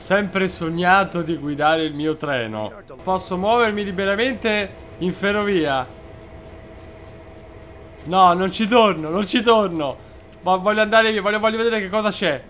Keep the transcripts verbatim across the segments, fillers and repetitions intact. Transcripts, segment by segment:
sempre sognato di guidare il mio treno. Posso muovermi liberamente in ferrovia. No, non ci torno, non ci torno. Ma voglio andare via, voglio, voglio vedere che cosa c'è.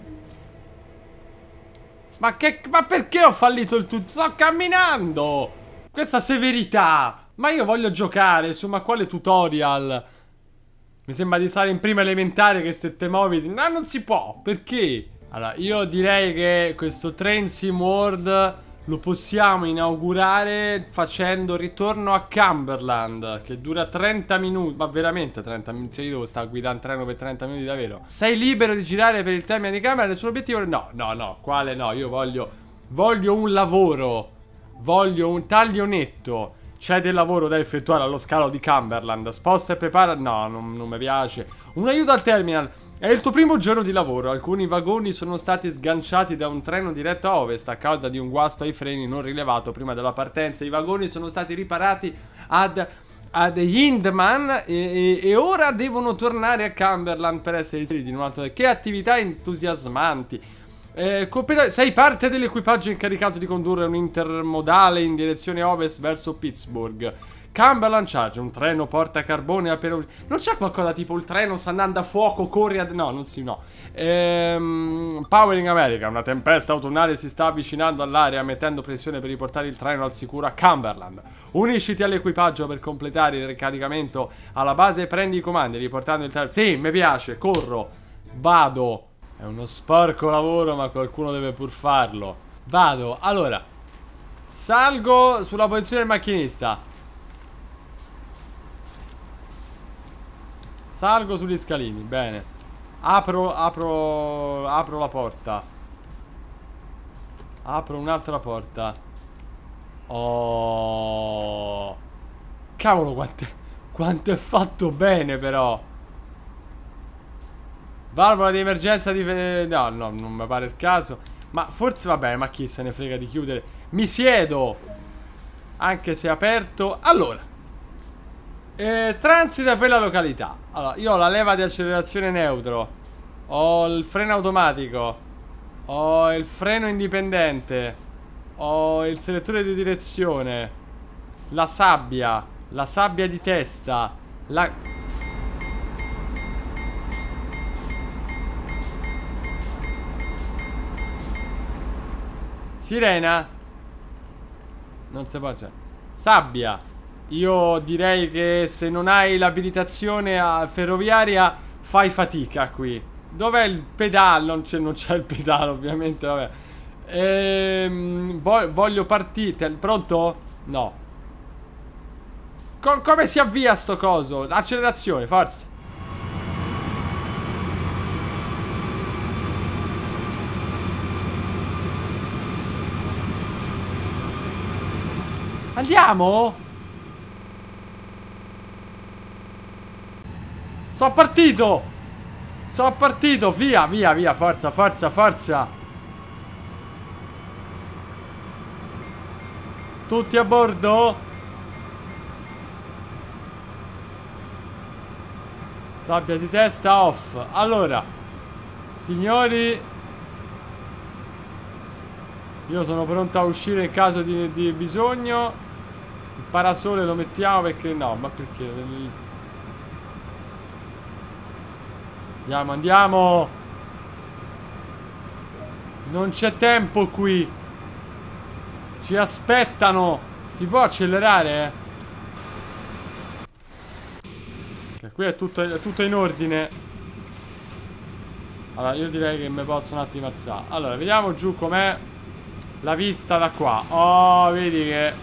Ma che... Ma perché ho fallito il tutto? Sto camminando! Questa severità! Ma io voglio giocare, insomma, quale tutorial? Mi sembra di stare in prima elementare che se te muovi... No, non si può, perché? Allora, io direi che questo Train Sim World lo possiamo inaugurare facendo ritorno a Cumberland, che dura trenta minuti, ma veramente trenta minuti, cioè io devo stare guidando treno per trenta minuti davvero. Sei libero di girare per il termine di Cumberland, nessun obiettivo? No, no, no, quale no, io voglio, voglio un lavoro, voglio un taglio netto. C'è del lavoro da effettuare allo scalo di Cumberland, sposta e prepara, no, non, non mi piace. Un aiuto al terminal. È il tuo primo giorno di lavoro, alcuni vagoni sono stati sganciati da un treno diretto a ovest a causa di un guasto ai freni non rilevato prima della partenza. I vagoni sono stati riparati ad, ad Hindman e, e, e ora devono tornare a Cumberland per essere inseriti in un altro... Che attività entusiasmanti! Eh, sei parte dell'equipaggio incaricato di condurre un intermodale in direzione ovest verso Pittsburgh. Cumberland Charge, un treno porta carbone appena... Non c'è qualcosa tipo il treno sta andando a fuoco, corri ad... No, non si... no ehm, Powering America, una tempesta autunnale si sta avvicinando all'area mettendo pressione per riportare il treno al sicuro a Cumberland. Unisciti all'equipaggio per completare il ricaricamento alla base e prendi i comandi riportando il treno... Sì, mi piace, corro, vado. È uno sporco lavoro ma qualcuno deve pur farlo. Vado, allora salgo sulla posizione del macchinista. Salgo sugli scalini, bene. Apro, apro, apro la porta. Apro un'altra porta. Oh. Cavolo, quanto, quanto è fatto bene però. Valvola di emergenza di... No, no, non mi pare il caso. Ma forse, vabbè, ma chi se ne frega di chiudere. Mi siedo. Anche se è aperto. Allora Eh, transita per la località. Allora, io ho la leva di accelerazione neutro. Ho il freno automatico. Ho il freno indipendente. Ho il selettore di direzione. La sabbia. La sabbia di testa. La... Sirena. Non si può, cioè. Sabbia. Io direi che se non hai l'abilitazione ferroviaria fai fatica qui. Dov'è il pedale? Non c'è, non c'è il pedale ovviamente, vabbè. Ehm, vo voglio partire. Pronto? No. Co come si avvia sto coso? Accelerazione, forza. Andiamo? Sono partito! Sono partito! Via, via, via! Forza, forza, forza! Tutti a bordo? Sabbia di testa off. Allora, signori, io sono pronto a uscire in caso di, di bisogno. Il parasole lo mettiamo perché no, ma perché... Andiamo, andiamo. Non c'è tempo qui. Ci aspettano. Si può accelerare? Ok, qui è tutto, è tutto in ordine. Allora, io direi che mi posso un attimo alzare. Allora, vediamo giù com'è la vista da qua. Oh, vedi che è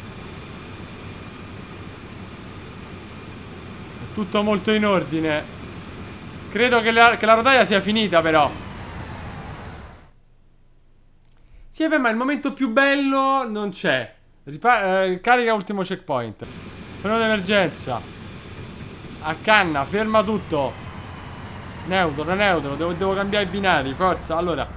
tutto molto in ordine. Credo che la, che la rotaia sia finita però. Sì, beh, ma il momento più bello non c'è. eh, Carica ultimo checkpoint. Freno d'emergenza. A canna, ferma tutto. Neutro, neutro, devo, devo cambiare i binari, forza. Allora,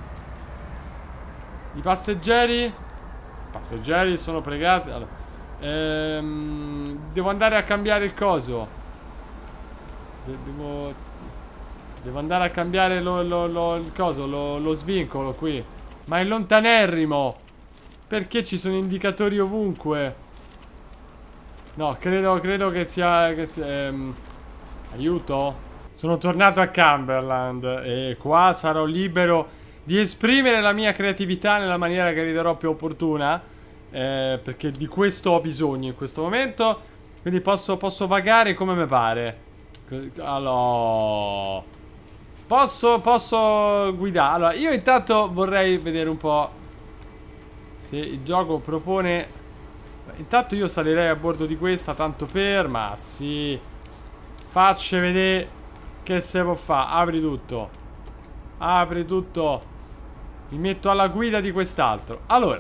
i passeggeri. I passeggeri sono pregati. Allora, ehm, devo andare a cambiare il coso. De devo... Devo andare a cambiare lo, lo, lo, il coso, lo, lo svincolo qui. Ma è lontanerrimo. Perché ci sono indicatori ovunque? No, credo, credo che sia... Che sia ehm, aiuto? Sono tornato a Cumberland e qua sarò libero di esprimere la mia creatività nella maniera che riterrò più opportuna, eh, perché di questo ho bisogno in questo momento. Quindi posso, posso vagare come mi pare. Allora... Posso, posso guidare. Allora, io intanto vorrei vedere un po' se il gioco propone. Intanto io salirei a bordo di questa, tanto per. Ma sì. Facci vedere che se può fare. Apri tutto. Apri tutto. Mi metto alla guida di quest'altro. Allora,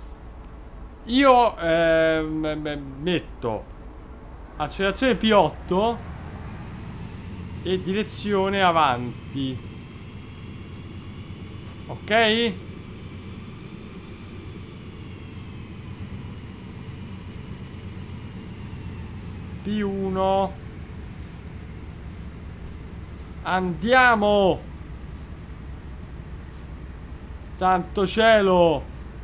io eh, metto accelerazione P otto e direzione avanti. Ok? P uno. Andiamo. Santo cielo.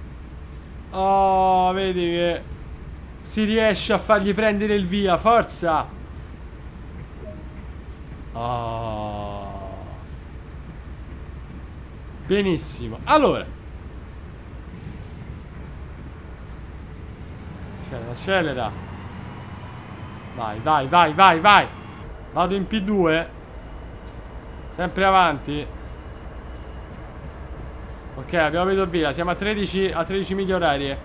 Oh, vedi che si riesce a fargli prendere il via. Forza. Oh. Benissimo. Allora, accelera, accelera. Vai, vai, vai, vai, vai. Vado in P due. Sempre avanti. Ok, abbiamo veduto via. Siamo a tredici, a tredici miglia orarie.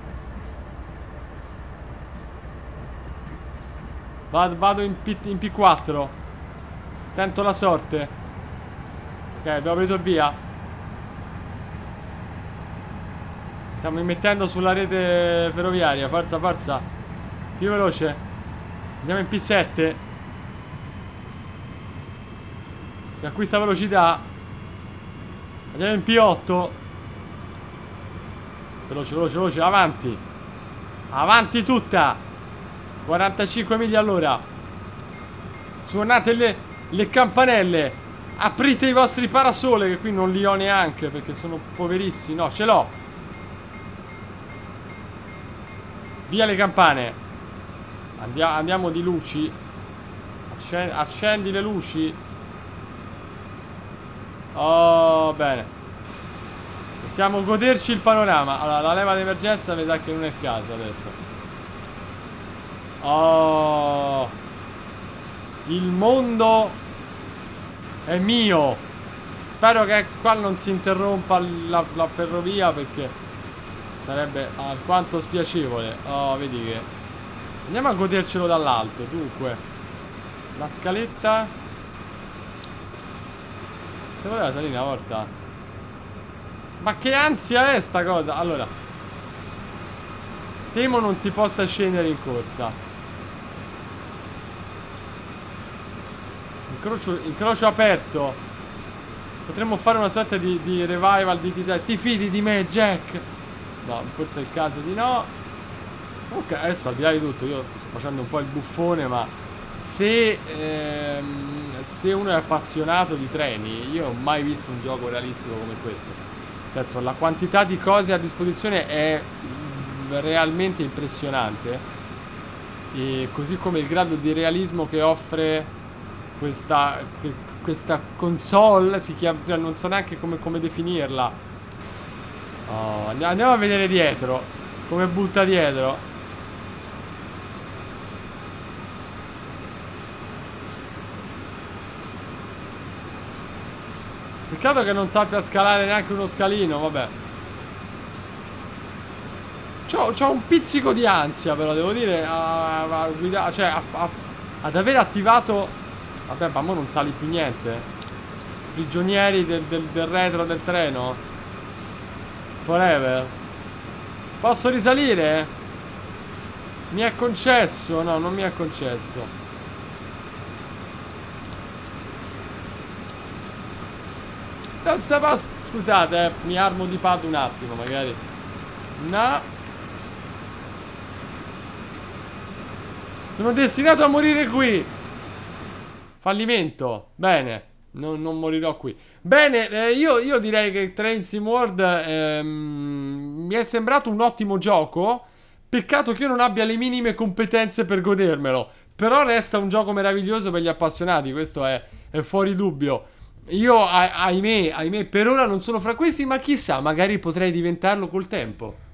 Vado, vado in, P, in P quattro. Tento la sorte. Ok, abbiamo preso il via. Stiamo immettendo sulla rete ferroviaria. Forza, forza. Più veloce. Andiamo in P sette. Si acquista velocità. Andiamo in P otto. Veloce, veloce, veloce. Avanti. Avanti tutta. quarantacinque miglia all'ora. Suonate le... Le campanelle. Aprite i vostri parasole, che qui non li ho neanche perché sono poverissimi. No, ce l'ho. Via le campane. Andia andiamo di luci. Accen accendi le luci. Oh, bene. Possiamo goderci il panorama. Allora, la leva d'emergenza mi sa che non è il caso adesso. Oh, il mondo è mio. Spero che qua non si interrompa la, la ferrovia, perché sarebbe alquanto spiacevole. Oh, vedi che... Andiamo a godercelo dall'alto. Dunque, la scaletta. Se voleva salire una volta. Ma che ansia è sta cosa? Allora, temo non si possa scendere in corsa. Incrocio, incrocio aperto. Potremmo fare una sorta di, di revival di, di, di... Ti fidi di me, Jack? No, forse è il caso di no. Ok, adesso al di là di tutto, io sto facendo un po' il buffone, ma se, ehm, se uno è appassionato di treni, io ho mai visto un gioco realistico come questo. Nel senso, la quantità di cose a disposizione è realmente impressionante. E così come il grado di realismo che offre questa, questa console, si chiama, non so neanche come, come definirla. Oh, andiamo a vedere dietro, come butta dietro. Peccato che non sappia scalare neanche uno scalino, vabbè. C'ho, c'ho un pizzico di ansia, però devo dire, a, a guidare, cioè a, a, ad aver attivato... Vabbè, ma mo non sali più niente. Prigionieri del, del, del retro del treno. Forever. Posso risalire? Mi è concesso? No, non mi è concesso. Non si può... Scusate, eh, mi armo di pad un attimo, magari. No. Sono destinato a morire qui. Fallimento. Bene. Non, non morirò qui. Bene, eh, io, io direi che Train Sim World ehm, mi è sembrato un ottimo gioco. Peccato che io non abbia le minime competenze per godermelo. Però resta un gioco meraviglioso per gli appassionati, questo è, è fuori dubbio. Io, ah- ahimè, ahimè, per ora non sono fra questi, ma chissà, magari potrei diventarlo col tempo.